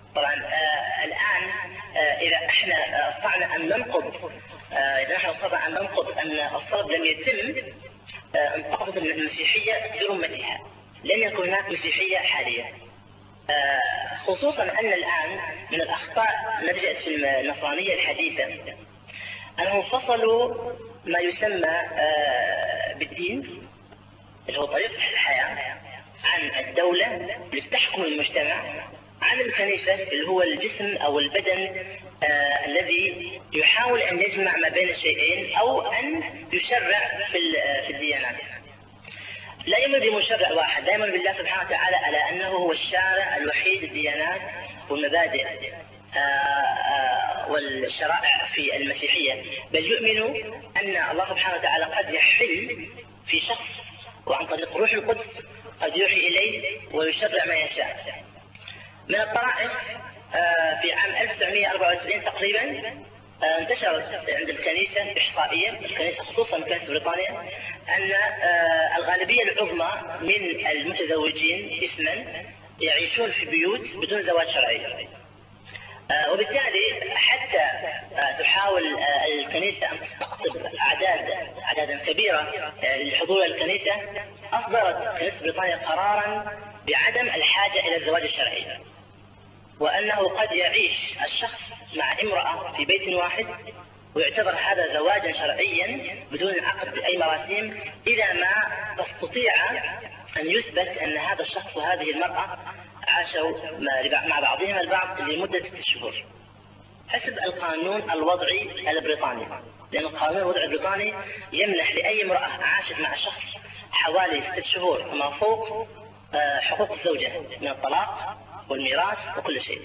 طبعا الآن إذا احنا استطعنا أن ننقض أن الصلب لم يتم، انتقضت المسيحية برمتها، لن يكون هناك مسيحية حالية. خصوصا أن الآن من الأخطاء نتجت في النصرانية الحديثة أنهم فصلوا ما يسمى بالدين اللي هو طريقة الحياة عن الدولة اللي تحكم المجتمع، عن الكنيسة اللي هو الجسم أو البدن الذي يحاول أن يجمع ما بين الشيئين أو أن يشرع في الديانات. لا يؤمن بمشرع واحد، لا يؤمن بالله سبحانه وتعالى على أنه هو الشارع الوحيد للديانات والمبادئ والشرائع في المسيحية، بل يؤمن أن الله سبحانه وتعالى قد يحل في شخص وعن طريق روح القدس قد يوحي إليه ويشرع ما يشاء. من الطرائف في عام 1994 تقريبا انتشرت عند الكنيسة إحصائية، الكنيسة خصوصا كنيسة بريطانيا، أن الغالبية العظمى من المتزوجين اسما يعيشون في بيوت بدون زواج شرعي. وبالتالي حتى تحاول الكنيسة أن تستقطب أعدادا كبيرة للحضور الكنيسة، أصدرت كنيسة بريطانيا قرارا بعدم الحاجة إلى الزواج الشرعي، وأنه قد يعيش الشخص مع امرأة في بيت واحد ويعتبر هذا زواجا شرعيا بدون عقد أي مراسيم، إذا ما استطيع أن يثبت أن هذا الشخص وهذه المرأة عاشوا مع بعضهم البعض لمدة 6 شهور حسب القانون الوضعي البريطاني، لأن القانون الوضعي البريطاني يمنح لأي امرأة عاشت مع شخص حوالي 6 شهور وما فوق حقوق الزوجة من الطلاق والميراث وكل شيء.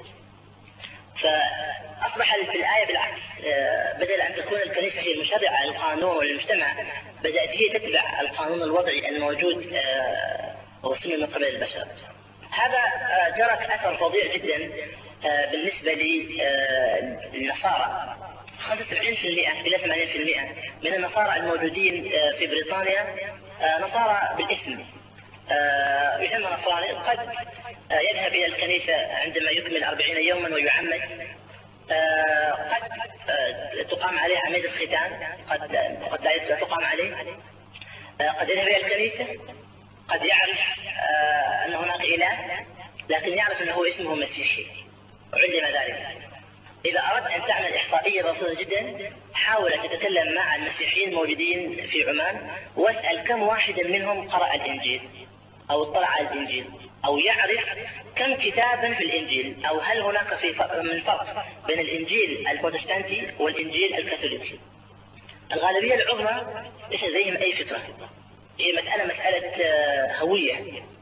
فأصبح في الآية بالعكس، بدل أن تكون الكنيسة هي المشرعة للقانون والمجتمع، بدأت هي تتبع القانون الوضعي الموجود وصل من قبل البشر. هذا ترك أثر فظيع جدا بالنسبة للنصارى. 75% إلى 80% من النصارى الموجودين في بريطانيا نصارى بالاسم، يسمى نصراني، قد يذهب إلى الكنيسة عندما يكمل 40 يوما ويعمد، قد تقام عليه عملية الختان، قد لا تقام عليه، قد يذهب إلى الكنيسة، قد يعرف أن هناك إله لكن يعرف أنه اسمه مسيحي وعلم ذلك. إذا أردت أن تعمل إحصائية بسيطة جدا، حاول أن تتكلم مع المسيحيين الموجودين في عمان واسأل كم واحدا منهم قرأ الإنجيل أو اطلع على الإنجيل أو يعرف كم كتابا في الإنجيل، أو هل هناك من فرق بين الإنجيل البروتستانتي والإنجيل الكاثوليكي. الغالبية العظمى ليس زيهم أي فكرة، هي مسألة هوية.